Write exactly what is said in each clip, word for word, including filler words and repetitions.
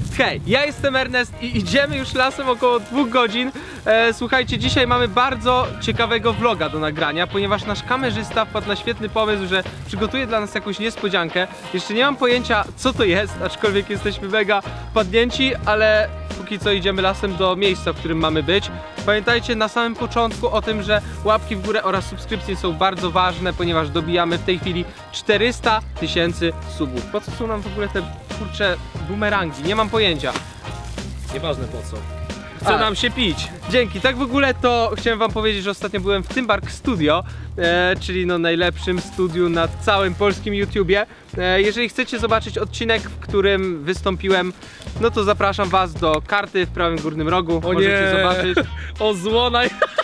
Hej, ja jestem Ernest i idziemy już lasem około dwóch godzin. e, Słuchajcie, dzisiaj mamy bardzo ciekawego vloga do nagrania, ponieważ nasz kamerzysta wpadł na świetny pomysł, że przygotuje dla nas jakąś niespodziankę. Jeszcze nie mam pojęcia, co to jest, aczkolwiek jesteśmy mega wpadnięci, ale póki co idziemy lasem do miejsca, w którym mamy być. Pamiętajcie na samym początku o tym, że łapki w górę oraz subskrypcje są bardzo ważne, ponieważ dobijamy w tej chwili czterysta tysięcy subów. Po co są nam w ogóle te kurcze bumerangi? Nie mam pojęcia. Nieważne po co. Chce A. nam się pić. Dzięki. Tak w ogóle to chciałem wam powiedzieć, że ostatnio byłem w Tymbark Studio, e, czyli no najlepszym studiu na całym polskim YouTubie. E, jeżeli chcecie zobaczyć odcinek, w którym wystąpiłem, no to zapraszam was do karty w prawym górnym rogu. O Możecie nie. zobaczyć. O złona.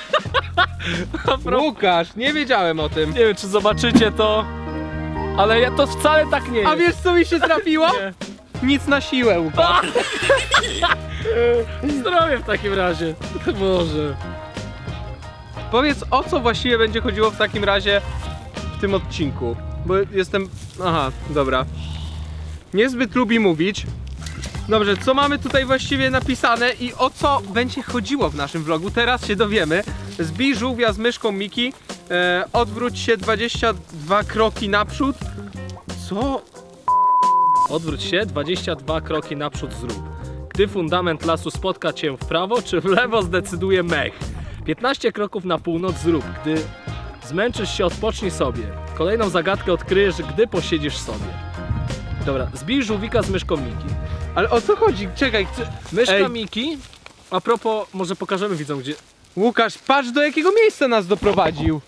Łukasz, nie wiedziałem o tym. Nie wiem, czy zobaczycie to, ale ja to wcale tak nie jest. A wiesz, co mi się trafiło? Nie. Nic na siłę, Łukasz. Zdrowie w takim razie. Boże. Powiedz, o co właściwie będzie chodziło w takim razie w tym odcinku? Bo jestem... Aha, dobra. Niezbyt lubi mówić. Dobrze, co mamy tutaj właściwie napisane i o co będzie chodziło w naszym vlogu? Teraz się dowiemy. Zbij żółwia z myszką Miki. E, odwróć się dwadzieścia dwa kroki naprzód. Co? Odwróć się, dwadzieścia dwa kroki naprzód zrób. Gdy fundament lasu spotka cię w prawo czy w lewo, zdecyduje mech. piętnaście kroków na północ zrób. Gdy zmęczysz się, odpocznij sobie. Kolejną zagadkę odkryjesz, gdy posiedzisz sobie. Dobra, zbij żółwika z myszką Miki. Ale o co chodzi? Czekaj, chcę... Myszka Ej. Miki, a propos, może pokażemy widzom, gdzie... Łukasz, patrz, do jakiego miejsca nas doprowadził.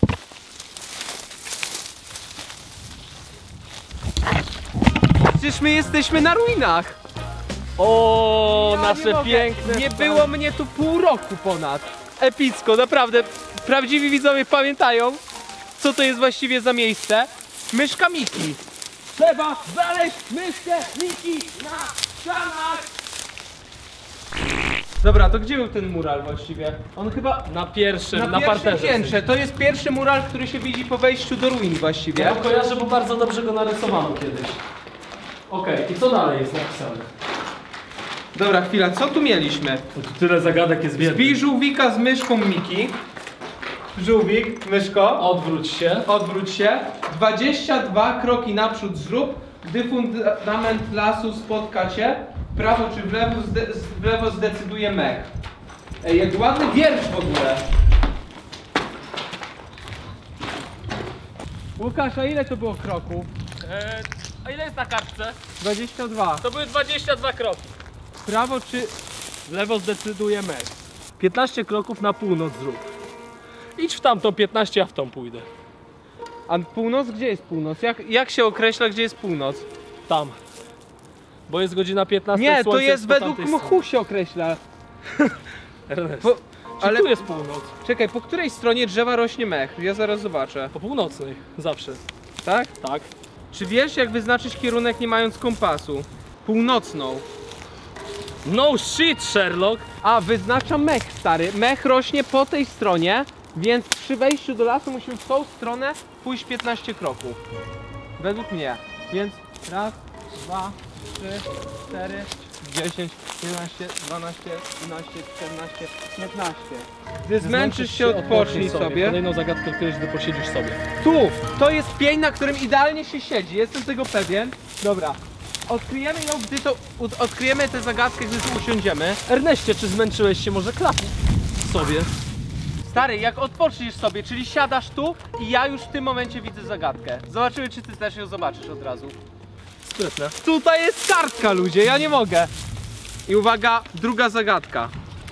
Przecież my jesteśmy na ruinach. O, Ja nasze nie mogę. piękne... Nie było mnie tu pół roku ponad. Epicko, naprawdę. Prawdziwi widzowie pamiętają, co to jest właściwie za miejsce. Myszka Miki. Trzeba znaleźć myszkę Miki na ścianach. Dobra, to gdzie był ten mural właściwie? On chyba Na pierwszym, na, na, pierwszym parterze. piętrze. To jest pierwszy mural, który się widzi po wejściu do ruin właściwie. Ja go kojarzę, bo bardzo dobrze go narysowano kiedyś. Okej, i co dalej jest napisane? Dobra, chwila, co tu mieliśmy? No tu tyle zagadek jest biedny. Zbij żółwika z myszką Miki. Żółwik, myszko. Odwróć się. Odwróć się. dwadzieścia dwa kroki naprzód zrób. Gdy fundament lasu spotka cię, w prawo czy w lewo, zde w lewo zdecyduje mech. Ej, jak ładny wiersz w ogóle. Łukasz, a ile to było kroków? Eee, a ile jest na kartce? dwadzieścia dwa. To były dwadzieścia dwa kroki. W prawo czy... W lewo zdecyduje mech. piętnaście kroków na północ zrób. Idź w tamtą piętnaście, a w tą pójdę. A północ? Gdzie jest północ? Jak, jak się określa, gdzie jest północ? Tam. Bo jest godzina piętnasta. Nie, to słońce jest po według tamtej mchu się określa. Ernest, Po, czy ale tu jest północ? czekaj, po której stronie drzewa rośnie mech? Ja zaraz zobaczę. Po północnej, zawsze. Tak? Tak. Czy wiesz, jak wyznaczyć kierunek nie mając kompasu? Północną. No shit, Sherlock! A, wyznacza mech, stary. Mech rośnie po tej stronie, więc przy wejściu do lasu musimy w tą stronę pójść piętnaście kroków. Według mnie. Więc raz, dwa, trzy, cztery, dziesięć, jedenaście, dwanaście, trzynaście, czternaście, piętnaście. Gdy zmęczysz się, odpocznij sobie. Kolejną zagadkę odkryjesz, gdy posiedzisz sobie. Tu! To jest pień, na którym idealnie się siedzi. Jestem tego pewien. Dobra. Odkryjemy ją, gdy to... Odkryjemy tę zagadkę, gdy tu usiądziemy. Erneście, czy zmęczyłeś się może klapu sobie? Stary, jak odpoczniesz sobie, czyli siadasz tu i ja już w tym momencie widzę zagadkę. Zobaczymy, czy ty też ją zobaczysz od razu. Sprytne. Tutaj jest kartka, ludzie, ja nie mogę. I uwaga, druga zagadka.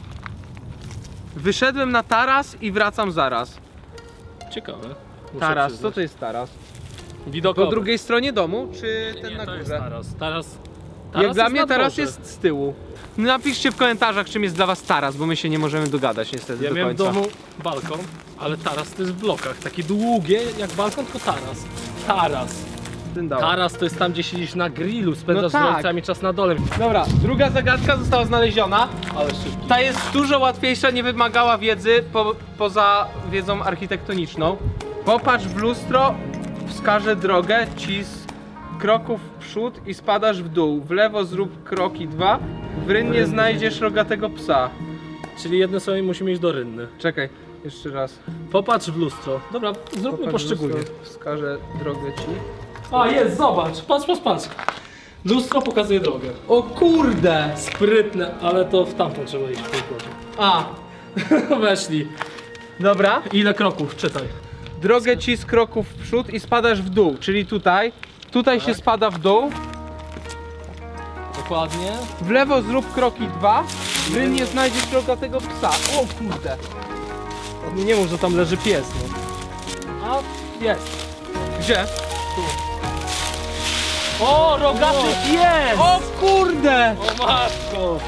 Wyszedłem na taras i wracam zaraz. Ciekawe. Muszę Taras, co przyznać. to jest taras? Widokowy. Po drugiej stronie domu, czy Nie, ten nie, na to jest górze? taras. Taras. Jak taras dla jest mnie na taras dworze. jest z tyłu. Napiszcie w komentarzach, czym jest dla was taras, bo my się nie możemy dogadać niestety Ja do miałem w końca. domu balkon, ale taras to jest w blokach. Takie długie jak balkon, tylko taras. Taras. Dyndała. Taras to jest tam, gdzie siedzisz na grillu, spędzasz No z tak. rodzicami czas na dole. Dobra, druga zagadka została znaleziona. Ale szybki. Ta jest dużo łatwiejsza, nie wymagała wiedzy po, poza wiedzą architektoniczną. Popatrz w lustro, wskaże drogę ci z kroków w przód i spadasz w dół. W lewo zrób kroki dwa. W rynnie znajdziesz rogatego psa. Czyli jedne słowo musimy iść do rynny. Czekaj, jeszcze raz. Popatrz w lustro. Dobra, zróbmy Popatrz, poszczególnie. lustro, wskażę drogę ci. A, jest, zobacz. Patrz, patrz, patrz. Lustro pokazuje drogę. O kurde! Sprytne, ale to w tamtą trzeba iść w tej porze. A, Weszli. dobra. Ile kroków? Czytaj. Drogę ci z kroków w przód i spadasz w dół, czyli tutaj. Tutaj się spada w dół. Dokładnie. W lewo zrób kroki dwa. W rynnie znajdziesz rogatego psa. O kurde! Nie, nie mów, że tam leży pies, no. A, jest. Gdzie? O, rogaty pies! O kurde! O matko!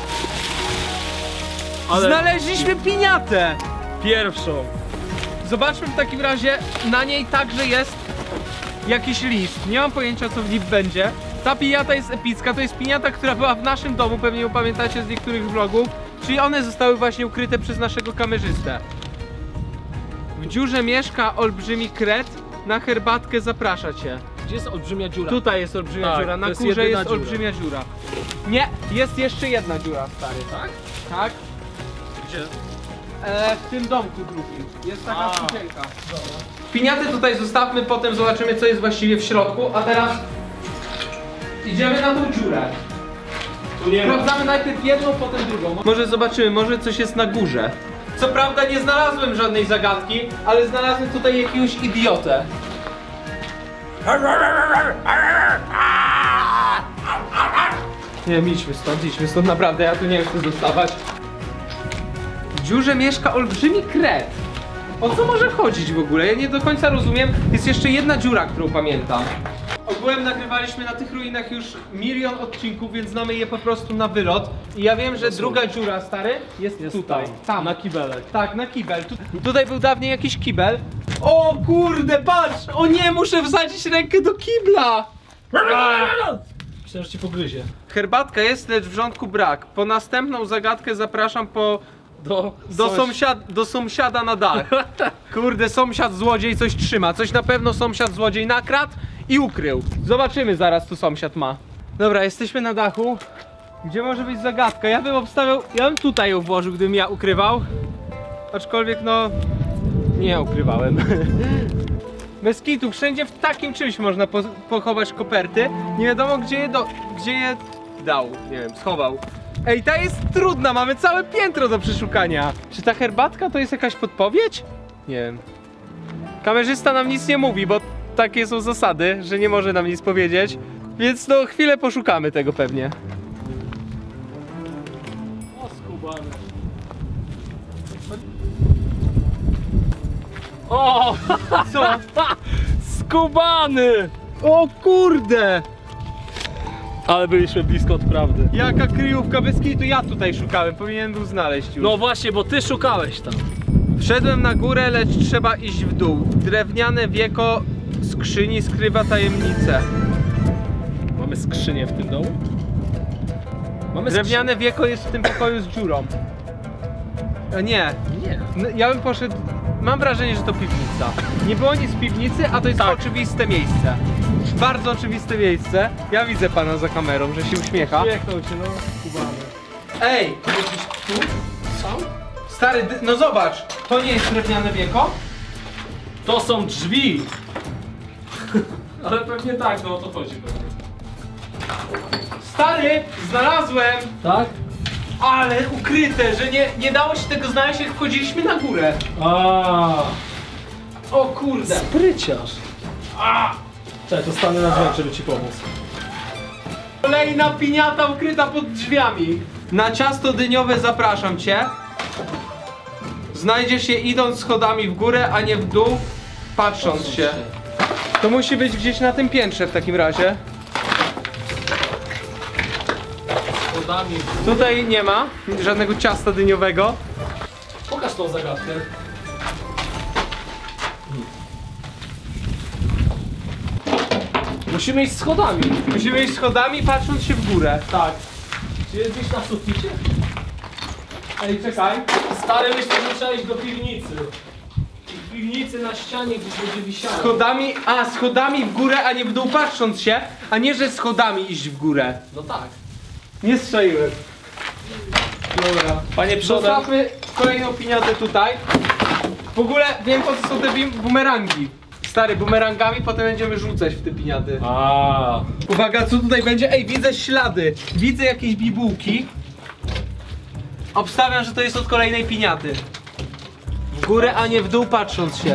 Ale Znaleźliśmy piniatę! pierwszą. Zobaczmy w takim razie, na niej także jest jakiś list. Nie mam pojęcia, co w nim będzie. Ta piniata jest epicka, to jest piniata, która była w naszym domu, pewnie ją pamiętacie z niektórych vlogów. Czyli one zostały właśnie ukryte przez naszego kamerzystę. W dziurze mieszka olbrzymi kret, na herbatkę zaprasza cię. Gdzie jest olbrzymia dziura? Tutaj jest olbrzymia Tak, dziura, to na jest górze jedyna jest dziura. olbrzymia dziura. Nie, jest jeszcze jedna dziura, stary. Tak? Tak? Gdzie? E, w tym domku drugim. Jest taka A. spółdzielka. Piniaty tutaj zostawmy, potem zobaczymy, co jest właściwie w środku, a teraz idziemy na tą dziurę. Tu nie ma. Sprawdzamy najpierw jedną, potem drugą. Może zobaczymy, może coś jest na górze. Co prawda nie znalazłem żadnej zagadki, ale znalazłem tutaj jakiegoś idiotę. Nie wiem, idźmy stąd, idźmy stąd, naprawdę, ja tu nie chcę zostawać. W dziurze mieszka olbrzymi kret. O co może chodzić w ogóle? Ja nie do końca rozumiem. Jest jeszcze jedna dziura, którą pamiętam. Ogółem nagrywaliśmy na tych ruinach już milion odcinków, więc znamy je po prostu na wylot. I ja wiem, że druga dziura, stary, jest, Jest tutaj. tam, Tam. na kibelek. Tak, na kibel. Tu, tutaj był dawniej jakiś kibel. O kurde, patrz! O nie, muszę wsadzić rękę do kibla! Myślałem, że ci pogryzie. Herbatka jest, lecz wrzątku brak. Po następną zagadkę zapraszam po... Do, Do, sąsi- sąsiad, do sąsiada na dach. Kurde, sąsiad złodziej coś trzyma. Coś na pewno sąsiad złodziej nakradł i ukrył. Zobaczymy zaraz, co sąsiad ma. Dobra, jesteśmy na dachu. Gdzie może być zagadka? Ja bym obstawiał, ja bym tutaj ją włożył, gdybym ja ukrywał. Aczkolwiek no, nie ukrywałem. Bez kitu, wszędzie w takim czymś można po, pochować koperty. Nie wiadomo gdzie je, do, gdzie je dał, nie wiem, schował. Ej, ta jest trudna, mamy całe piętro do przeszukania. Czy ta herbatka to jest jakaś podpowiedź? Nie wiem. Kamerzysta nam nic nie mówi, bo takie są zasady, że nie może nam nic powiedzieć. Więc no chwilę poszukamy tego pewnie. O, skubany. O! Co? Skubany! O kurde! Ale byliśmy blisko od prawdy. Jaka kryjówka bez kitu, ja tutaj szukałem, powinienem był znaleźć już. No właśnie, bo ty szukałeś tam. Wszedłem na górę, lecz trzeba iść w dół. Drewniane wieko skrzyni skrywa tajemnicę. Mamy skrzynię w tym domu? Mamy Drewniane wieko jest w tym pokoju z dziurą. E, nie, Nie. N- ja bym poszedł... Mam wrażenie, że to piwnica. Nie było nic w piwnicy, a to jest Tak. oczywiste miejsce. Bardzo oczywiste miejsce. Ja widzę pana za kamerą, że się uśmiecha. Uśmiechnął się, no, skubany. Ej, jesteś tu? Sam? Stary, dy- no zobacz, to nie jest drewniane wieko? To są drzwi! Ale pewnie tak, no o to chodzi pewnie. Stary, znalazłem! Tak? Ale ukryte, że nie, nie dało się tego znaleźć, jak wchodziliśmy na górę. A, O kurde. spryciarz. A! Czekaj, to stanę na drzwiach, żeby ci pomóc. Kolejna piniata ukryta pod drzwiami. Na ciasto dyniowe zapraszam cię. Znajdziesz je idąc schodami w górę, a nie w dół, patrząc się. To musi być gdzieś na tym piętrze w takim razie. Schodami. Tutaj nie ma żadnego ciasta dyniowego. Pokaż tą zagadkę. Musimy iść schodami. Musimy iść schodami, patrząc się w górę. Tak. Czy jest gdzieś na suficie? Ej, czekaj. Stary, myślę, że trzeba iść do piwnicy. w piwnicy na ścianie gdzieś będzie wisiało. Schodami, a schodami w górę, a nie w dół patrząc się, a nie, że schodami iść w górę. No tak. Nie strzeliłem. Dobra. Panie przodem. Zostawmy kolejną piniatę tutaj. W ogóle wiem, po co są te bim- bumerangi. Stary, bumerangami potem będziemy rzucać w te piniaty. A. Uwaga, co tutaj będzie? Ej, widzę ślady. Widzę jakieś bibułki. Obstawiam, że to jest od kolejnej piniaty. W górę, a nie w dół patrząc się.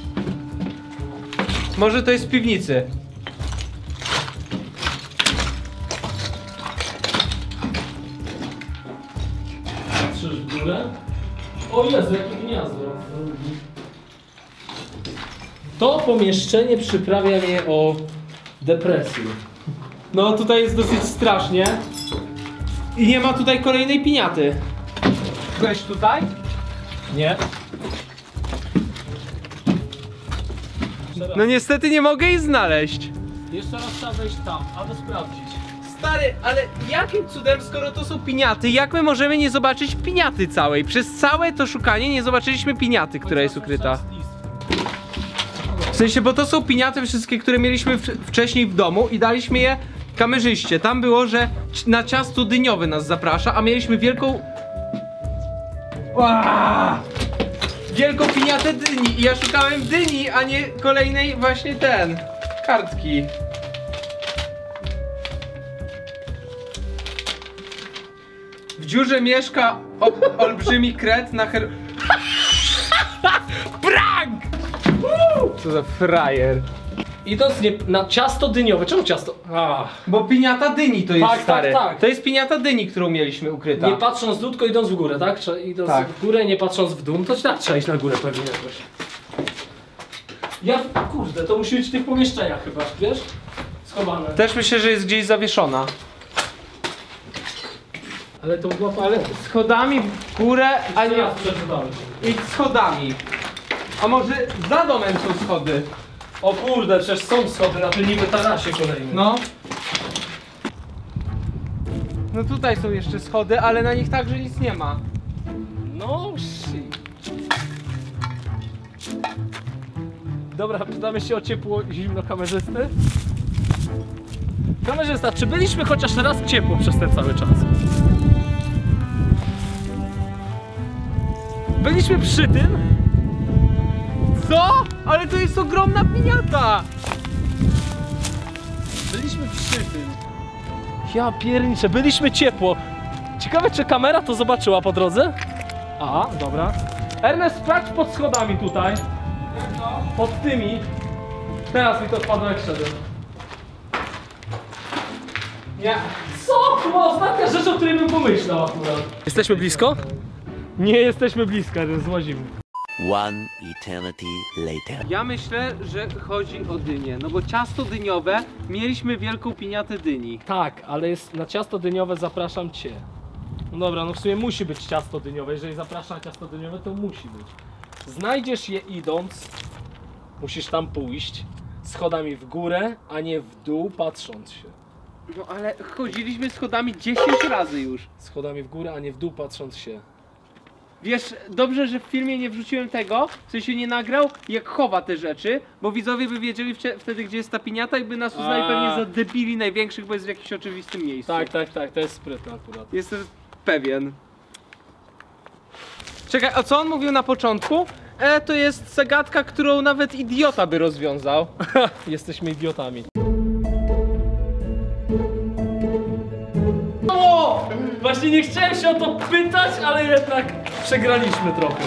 Może to jest z piwnicy. Patrzysz w górę? O Jezu, jakie gniazdo. To pomieszczenie przyprawia mnie o depresję. No tutaj jest dosyć strasznie. I nie ma tutaj kolejnej piniaty. Weź tutaj? Nie? No niestety nie mogę jej znaleźć. Jeszcze raz trzeba wejść tam, aby sprawdzić. Stary, ale jakim cudem, skoro to są piniaty, jak my możemy nie zobaczyć piniaty całej? Przez całe to szukanie nie zobaczyliśmy piniaty, która jest ukryta. W sensie, bo to są piniaty wszystkie, które mieliśmy w, wcześniej w domu i daliśmy je kamerzyście. Tam było, że ci- na ciasto dyniowe nas zaprasza, a mieliśmy wielką... Aaaa! Wielką piniatę dyni i ja szukałem dyni, a nie kolejnej właśnie ten... kartki. W dziurze mieszka o, olbrzymi kret na her... Prank! Woo! Co za frajer. Idąc nie, na ciasto dyniowe. Czemu ciasto? Ach. Bo piniata dyni to jest, Tak, stary. tak, tak. To jest piniata dyni, którą mieliśmy ukryta. Nie patrząc w dół, tylko idąc w górę, tak? Trze- Idąc Tak. w górę, nie patrząc w dół, no to tak trzeba iść na górę pewnie jakoś. Ja, kurde, to musi być w tych pomieszczeniach chyba, wiesz? Schowane. Też myślę, że jest gdzieś zawieszona. Ale to była ale... Schodami w górę, a nie... Teraz przeczytamy. Idź schodami. A może za domem są schody? O kurde, przecież są schody na tym niby tarasie kolejnym. No. No tutaj są jeszcze schody, ale na nich także nic nie ma. No shit. Dobra, pytamy się o ciepło i zimno kamerzysty. Kamerzysta, czy byliśmy chociaż raz ciepło przez ten cały czas? Byliśmy przy tym? Co? Ale to jest ogromna piniata! Byliśmy przy tym. Ja pierniczę, byliśmy ciepło. Ciekawe, czy kamera to zobaczyła po drodze? A, dobra. Ernest, sprawdź pod schodami tutaj. Pod tymi. Teraz mi to wpadło jak szedłem. Nie. Co? To była ostatnia rzecz, o której bym pomyślał akurat. Jesteśmy blisko? Nie jesteśmy blisko, ale złazimy. One eternity later. Ja myślę, że chodzi o dynię, no bo ciasto dyniowe mieliśmy wielką piniatę dyni. Tak, ale jest na ciasto dyniowe zapraszam cię. No dobra, no w sumie musi być ciasto dyniowe. Jeżeli zaprasza na ciasto dyniowe, to musi być. Znajdziesz je idąc, musisz tam pójść schodami w górę, a nie w dół patrząc się. No ale chodziliśmy schodami dziesięć razy już. Schodami w górę, a nie w dół patrząc się. Wiesz, dobrze, że w filmie nie wrzuciłem tego, w sensie nie nagrał, jak chowa te rzeczy, bo widzowie by wiedzieli wcie- wtedy, gdzie jest ta piniata i by nas uznali A. pewnie za debili największych, bo jest w jakimś oczywistym miejscu. Tak, tak, tak, to jest sprytne akurat. Jestem pewien. Czekaj, a co on mówił na początku? E, to jest zagadka, którą nawet idiota by rozwiązał. Jesteśmy idiotami. O! Właśnie nie chciałem się o to pytać, ale jednak przegraliśmy trochę.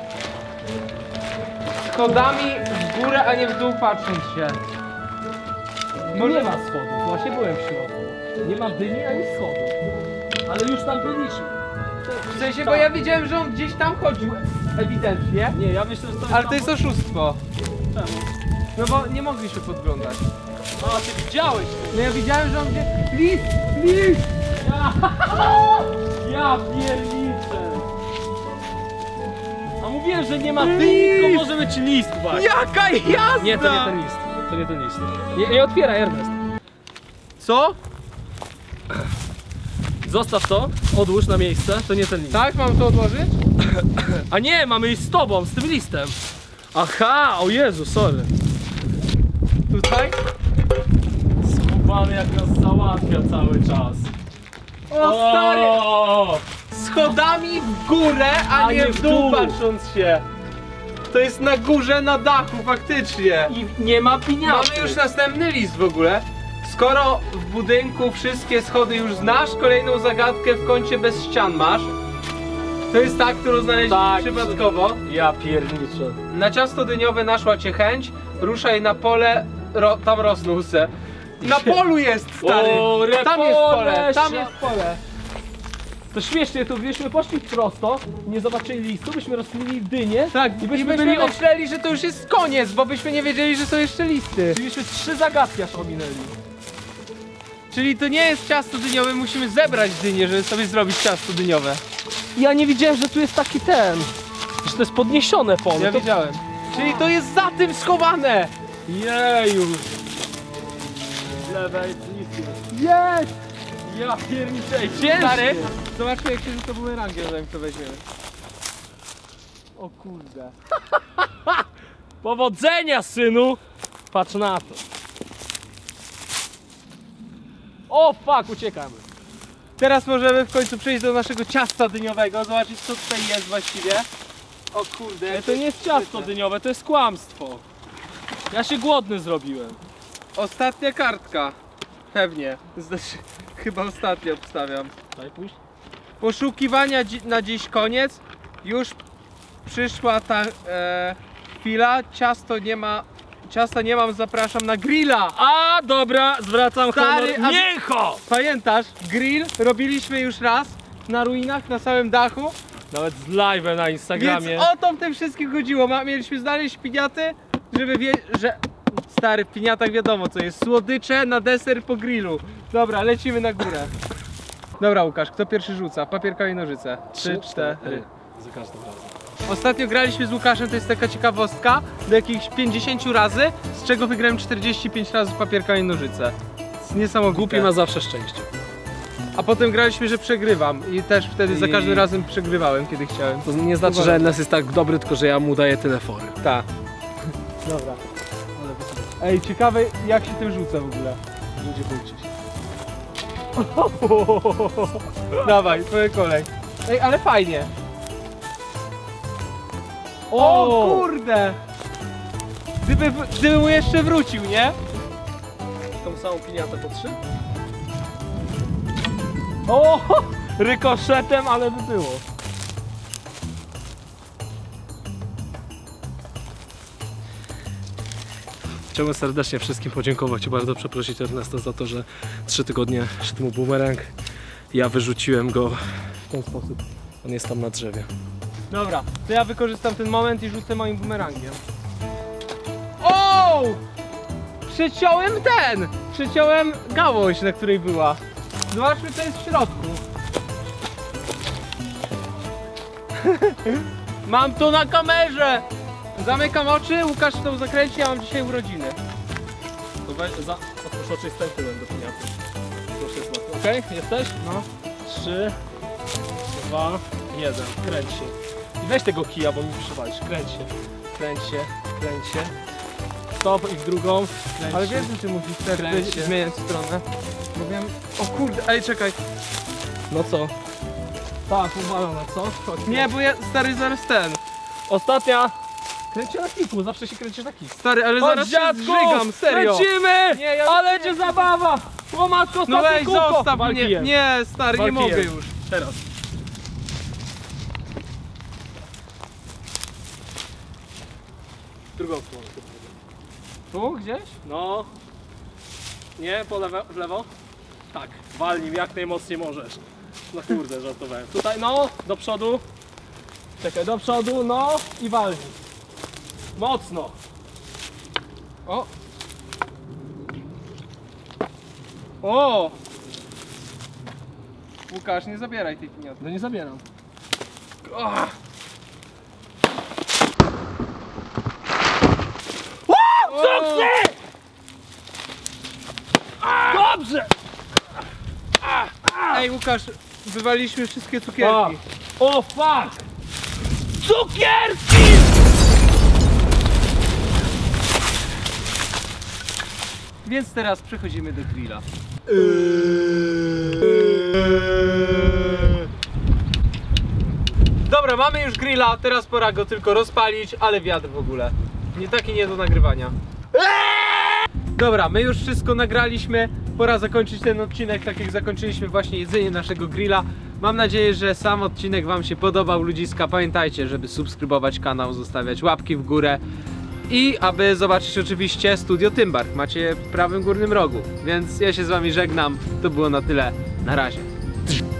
Schodami w górę, a nie w dół patrząc się. No nie ma schodów, właśnie byłem w środku. Nie ma dyni ani schodów. Ale już tam byliśmy. W sensie, bo ja widziałem, że on gdzieś tam chodził, ewidentnie. Nie, ja myślę, że to jest Ale tam- to jest oszustwo. Czemu? No bo nie mogliśmy podglądać. A, ty widziałeś to. No ja widziałem, że on gdzie... List! List! Ja, ja pierniczę. A mówiłem, że nie ma dyni, tylko może być list właśnie. Jaka jazda! Nie, to nie ten list. To nie ten list. Nie, nie otwieraj, Ernest. Co? Zostaw to, odłóż na miejsce, to nie ten list. Tak? Mam to odłożyć? A nie, mamy iść z tobą, z tym listem. Aha, o Jezu, sorry. Tutaj? Skubany jak nas załatwia cały czas. O stary! O! Schodami w górę, a, A nie nie w w dół dół. patrząc się. To jest na górze, na dachu, faktycznie. I nie ma piniaty. Mamy już następny list w ogóle. Skoro w budynku wszystkie schody już znasz, kolejną zagadkę w kącie bez ścian masz. To jest ta, którą znaleźliśmy Tak, przypadkowo. Ja pierniczę. Na ciasto dyniowe naszła cię chęć, ruszaj na pole, ro, tam rosną se. Na polu jest, stary! O, Tam jest pole, tam repole, jest pole. To śmiesznie, to gdybyśmy poszli prosto, nie zobaczyli listu, byśmy rozkmili dynię. Tak, i i byśmy byśmy byli od... myśleli, że to już jest koniec, bo byśmy nie wiedzieli, że są jeszcze listy. Czyli byśmy trzy zagadki aż ominęli. Czyli to nie jest ciasto dyniowe, musimy zebrać dynię, żeby sobie zrobić ciasto dyniowe. Ja nie widziałem, że tu jest taki ten, że to jest podniesione pole. Ja to... widziałem. Czyli to jest za tym schowane! Jeju! Z lewej listy. Jest! Ja pierniczę, ciężkie! Stary, zobaczmy jak się rzuca bumerangiem, zanim to weźmiemy. O kurde. Powodzenia, synu! Patrz na to. O fuck, uciekamy. Teraz możemy w końcu przejść do naszego ciasta dyniowego, zobaczyć co tutaj jest właściwie. O kurde, Ale to nie jest ciasto dyniowe, to jest kłamstwo. Ja się głodny zrobiłem. Ostatnia kartka. Pewnie. Znaczy, chyba ostatnia obstawiam. Daj pójść. Poszukiwania dzi na dziś koniec. Już przyszła ta e, chwila. Ciasto nie ma. Ciasta nie mam, zapraszam na grilla. A dobra, zwracam Stary, honor. a- Mięcho! Pamiętasz? Grill robiliśmy już raz na ruinach, na samym dachu. Nawet z live'em na Instagramie. Więc o to w tym wszystkim chodziło. Ma, mieliśmy znaleźć piniaty, żeby wiedzieć, że... Stary, w piniatach wiadomo co jest. Słodycze na deser po grillu. Dobra, lecimy na górę. Dobra Łukasz, kto pierwszy rzuca? Papier, kamień, nożyce. Trzy, cztery. Za każdym razem. Ostatnio graliśmy z Łukaszem, to jest taka ciekawostka, do jakichś pięćdziesięciu razy, z czego wygrałem czterdzieści pięć razy w papier, kamień, nożyce. To jest niesamowite. Głupi ma zawsze szczęście. A potem graliśmy, że przegrywam i też wtedy za I- każdym razem przegrywałem, kiedy chciałem. To nie znaczy, że Ernest jest tak dobry, tylko że ja mu daję tyle fory. Tak. Dobra. Ej, ciekawe jak się tym rzuca w ogóle. Ludzie bójcie się. Dawaj, twoja kolej. Ej, ale fajnie. O, O kurde! Gdyby, gdyby mu jeszcze wrócił, nie? Tą samą piniatę po trzy? O! Rykoszetem, ale by było. Chciałbym serdecznie wszystkim podziękować i bardzo przeprosić Ernesta za to, że trzy tygodnie szedł mu bumerang. Ja wyrzuciłem go w ten sposób. On jest tam na drzewie. Dobra, to ja wykorzystam ten moment i rzucę moim bumerangiem. O! Przeciąłem ten! Przeciąłem gałąź, na której była. Zobaczmy co jest w środku. Mam to na kamerze! Zamykam oczy, Łukasz to zakręci, ja mam dzisiaj urodziny. To weź, za, otwórz oczy i stań tyłem do piniaty. Proszę bardzo. Okej, jesteś? No. Trzy, dwa, jeden. Kręć się. I weź tego kija, bo mi przywalisz. Kręć się, kręć się, kręć się. Stop i w drugą. Kręć Ale się. wiesz, że ty musisz też Kręć się. zmieniać stronę. Bo wiem... O kurde, ej czekaj. No co? Tak, uwalone, co? Chodź, Nie, bo ja stary zaraz ten. Ostatnia. Kręć się na kiku, zawsze się kręcisz na kik. Stary, ale Chodź, zaraz się dziadku! zżygam, serio. Lecimy! Nie, ja- Ale będzie zabawa! O matko, No ostatnie weź, kółko! zostaw Wal mnie. kijem. Nie, stary, nie Wal mogę kijem. już. Teraz. W drugą stronę. Tu gdzieś? No. Nie, po lewo, w lewo? Tak, walnij jak najmocniej możesz. No kurde, żartowałem. Tutaj, no, do przodu. Czekaj, do przodu, no i walnij. Mocno. O! O! Łukasz, nie zabieraj tej pinioty. No nie zabieram. Oh! Sukces! Dobrze! Ej, Łukasz, wywaliśmy wszystkie cukierki. O fuck! Cukierki! Więc teraz przechodzimy do grilla. Dobra, mamy już grilla, teraz pora go tylko rozpalić, ale wiatr w ogóle. Nie taki nie do nagrywania. Dobra, my już wszystko nagraliśmy. Pora zakończyć ten odcinek, tak jak zakończyliśmy właśnie jedzenie naszego grilla. Mam nadzieję, że sam odcinek wam się podobał, ludziska. Pamiętajcie, żeby subskrybować kanał, zostawiać łapki w górę. I aby zobaczyć oczywiście Studio Tymbark. Macie w prawym górnym rogu. Więc ja się z wami żegnam. To było na tyle. Na razie.